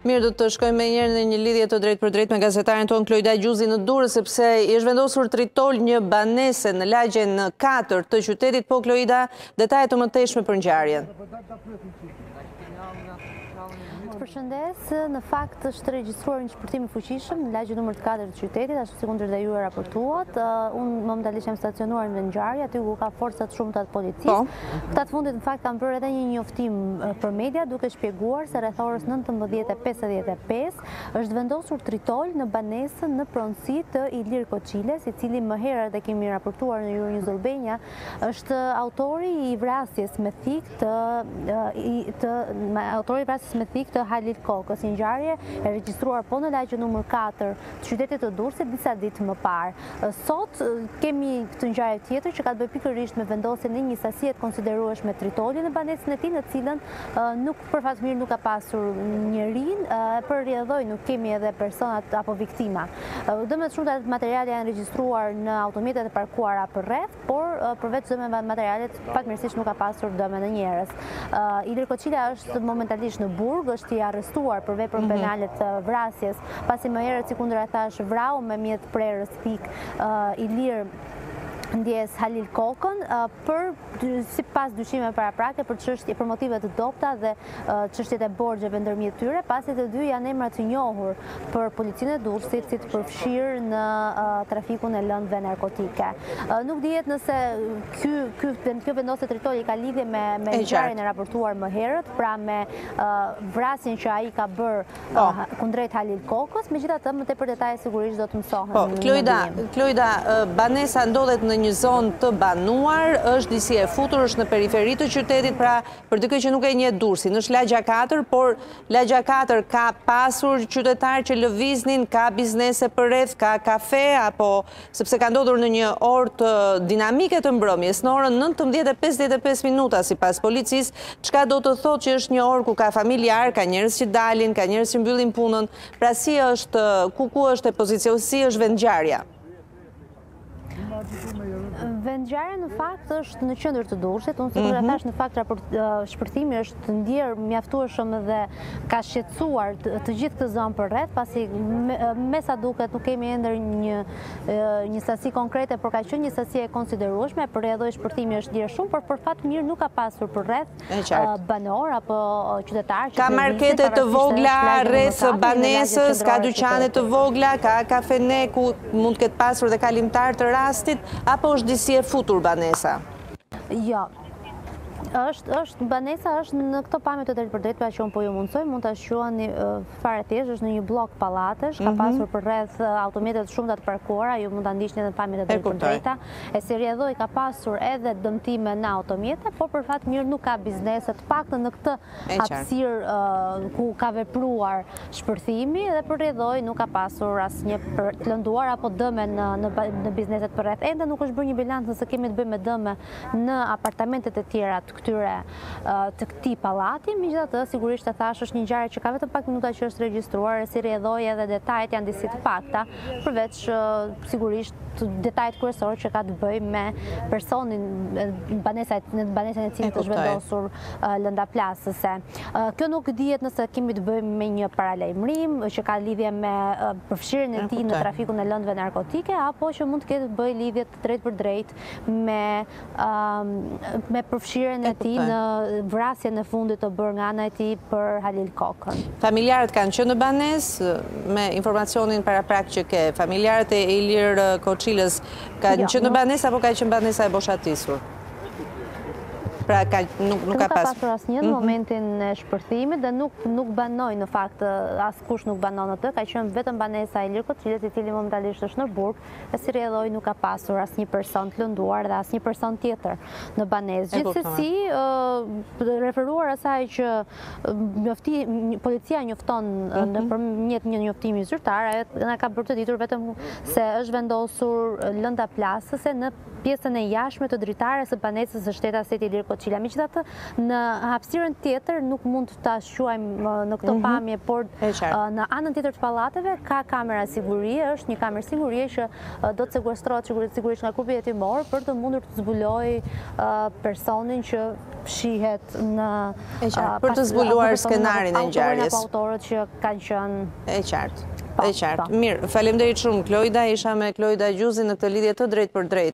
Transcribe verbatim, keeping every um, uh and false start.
Mirë, do të shkojmë me njerë në një lidhje të drejt për drejt me gazetarin tonë Klojda Gjuzi në Durrës, sepse ishtë vendosur tritol një banese në lagjen në katër të qytetit, po Klojda, detajet të mëtejshme për ngjarjen. Përshëndes, në fakt është regjistruar një shpërthim i fuqishëm në lagjen numër katër të qytetit, ashtu si kundër dhe ju e raportuat. Unë momentalisht jam stacionuar në ngjarje, aty ku ka forcat shumëta të policisë. Këta të fundit në fakt kanë bërë edhe një njoftim për media, duke shpjeguar se rreth orës nëntëmbëdhjetë e pesëdhjetë e pesë është vendosur tritol në banesën në pronësi të Ilir Koçiles, i cili më herët e kemi raportuar në Euronews Albania, është autori i vrasjes me thik të, të autori i vrasjes me thik të Halil Kokës, një ngjarje e regjistruar po në lagjen numër katër të qytetit të Durrësit disa ditë më parë. Sot kemi këtë ngjarje tjetër që ka të bëjë pikërisht me vendosjen e një sasie të konsiderueshme tritoli në banesën e tij, në cilën nuk për fat mirë nuk ka pasur njerin, për rrjedhoj nuk kemi edhe personat apo viktima. Dëmet shumë të materiale janë regjistruar në automjetet e parkuara përreth, por përveç dëmeve materialet fatmirësisht nuk ka pasur dëme në njerëz. Ilir Koçila është momentalisht në burg, është i arrestuar për veprën penale të vrasjes, pasi më herët si kundër e thash vrau me mjet prerës thik Ilir ndjes Halil Kokën për sipas dyshimeve paraprake për çështje për motive të dobta dhe çështjet e borxheve ndërmjet tyre, pasi të dy janë emra të njohur për policinë e Durrësit si të përfshirë në trafikun e lëndëve narkotike. Nuk dihet nëse ky ky kjo vendosje tritoli ka lidhje me me ngjarjen e raportuar më herët, pra me vrasjen që ai ka bërë kundrejt Halil Kokës, megjithatë më tepër detaje sigurisht do të mësohen. Po, Klojda, Klojda, banesa ndodhet në një zonë të banuar, është disi e futur, është në periferi të qytetit, pra për dikë që nuk e njeh Durrësin, është lagja katër, por lagja katër ka pasur qytetarë që lëviznin, ka biznese përreth, ka kafe, apo sepse ka ndodhur në një orë të dinamike të mbrëmjes, në orën nëntëmbëdhjetë e pesëdhjetë e pesë minuta sipas policisë, çka do të thotë që është një orë ku ka familjar, ka njerëz që dalin, ka njerëz që mbyllin punën, pra si është, ku ku është e pozicion, si është vendngjarja? Vendngjarja në fakt është në qendër të Durrësit. Unë sikur e thash, në fakt shpërthimi është ndjer mjaftueshëm dhe ka shqetësuar të gjithë këtë zonë përreth, pasi me sa duket nuk kemi ender një një sasi konkrete, por ka qenë një sasi e konsiderueshme, për rrjedhoj shpërthimi është ndjer shumë, por për fat mirë nuk ka pasur përreth banor apo qytetar. Ka markete të vogla rreth banesës, ka dyqane të vogla, ka kafene ku mund të ketë pasur dhe kalimtar të rastit, apo është disi e futur banesa? Jo. është është banesa është në këto pamje të drejtë për drejtë, pra që unë po ju mundsoj, mund ta shquani fare thjesht, është në një blok pallatesh, ka pasur përreth automjete të shumta të parkuara, ju mund ta ndiqni edhe në pamjet e drejtë për drejta. E si rrjedhoj ka pasur edhe dëmtime në automjete, por për fat mirë nuk ka biznese, të paktën në këtë hapësirë ku ka vepruar shpërthimi, dhe për rrjedhoj nuk ka pasur asnjë të lënduar apo dëme në në bizneset përreth. Ende nuk është bërë një bilanc nëse kemi të bëjmë me dëme në apartamentet e tjera të këtyre të këtij pallati, megjithatë sigurisht e thash është një ngjarje që ka vetëm pak minuta që është regjistruar, e si rrjedhoi edhe detajet janë disi të pakta, përveç sigurisht detajet kryesorë që ka të bëjë me personin banesa në banesën e cilit është vendosur lënda plasëse. Kjo nuk dihet nëse kemi të bëjmë me një paralajmërim që ka lidhje me përfshirjen e tij në trafikun e lëndëve narkotike, apo që mund të ketë të bëjë lidhje të drejtë për drejtë me me përfshirjen e tij në vrasjen e fundit të bërë nga ana e tij për Halil Kokën. Familjarët kanë qenë në banesë, me informacionin paraprak që ke, familjarët e Ilir Koçilës kanë qenë në banesë apo ka qenë banesa e boshatisur? Pra nuk ka pasur asnjë në momentin e shpërthimit dhe nuk banoi në fakt askush nuk banon atë, ka qenë vetëm banesa e Ilir Koçilës, i cili momentalisht është në burg, e si rrjedhoi nuk ka pasur asnjë person të lënduar dhe asnjë person tjetër në banesë. Gjithsesi, referuar asaj që policia njofton nëpërmjet një njoftimi zyrtar, na ka bërë të ditur vetëm se është vendosur lënda plasëse në pjesën e jashtme të dritares së banesës së shtetasit Ilir Koçilës. Koçila. Megjithatë, në hapësirën tjetër nuk mund ta shuajmë në këtë pamje, por në anën tjetër të pallateve ka kamera sigurie, është një kamerë sigurie që do të sekuestrohet sigurisht nga grupi hetimor për të mundur të zbuloj personin që shihet në për të zbuluar skenarin e ngjarjes. Apo autorët që kanë qenë e qartë. E qartë. Mirë, faleminderit shumë Klojda, isha me Klojda Gjuzi në këtë lidhje të drejtë për drejtë.